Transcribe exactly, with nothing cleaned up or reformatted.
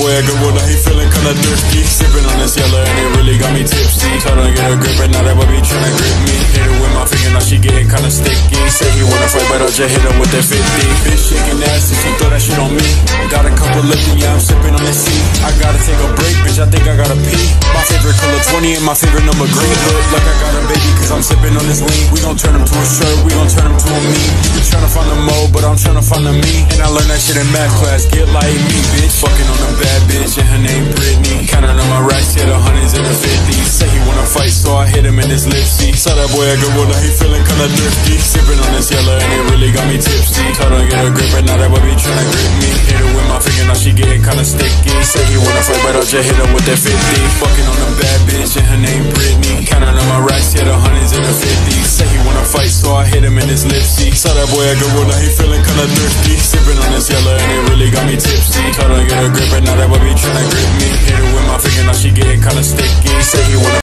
boy a good one, now he feeling kinda thirsty. Sipping on this yellow and it really got me tipsy. Told her to get a grip and now that boy be tryna grip me. Hit her with my finger, now she getting kinda sticky. Say he wanna fight, but I'll just hit him with that fifty. Bitch shaking ass and she throw that shit on me. Got a couple liquor, yeah, I'm sipping on this sea. I gotta take a break, bitch, I think I gotta pee. My favorite color twenty and my favorite number green. Look like I got a baby cause I'm sipping on this lean. We gon' turn him to a shirt, we gon' turn him to a me. You tryna find a mo, but I'm tryna find a me. And I learned that shit in math class, get like me, bitch. Fucking on a bad bitch and her name Brittany. Counting on my racks, yeah, the hundreds and the fifties. Say he wanna fight, so I hit him in his lipsy. Saw that boy a good one, now he feeling kinda thirsty. Sipping on this yellow and it really got me tipsy. Told her to get a grip and now that boy be tryna grip me. Hit her with my finger, now she getting kinda sticky. Say he wanna fight, but I'll just hit him with that fifty. Fucking on a bad bitch and her name Brittany. Counting on my racks, yeah, the hundreds and the fifties. Say he wanna fight, so I hit him in his lipsy. Saw that boy a good one, now he feeling kinda thirsty. Sipping on this yellow and it really got me tipsy. Told her to get a grip and now that boy be tryna grip me. Hit her with my finger, now she getting kinda sticky. Say he wanna